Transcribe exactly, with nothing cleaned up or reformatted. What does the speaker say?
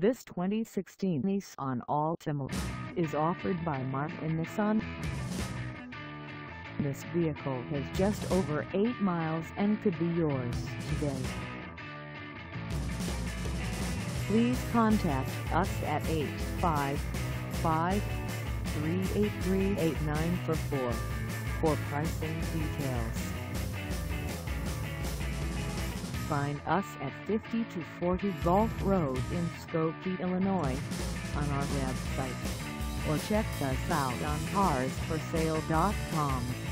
This twenty sixteen Nissan Altima is offered by Martin Nissan. This vehicle has just over eight miles and could be yours today. Please contact us at eight five five, three eight three, eight nine four four for pricing details. Find us at fifty-two forty Gulf Road in Skokie, Illinois on our website, or check us out on cars for sale dot com.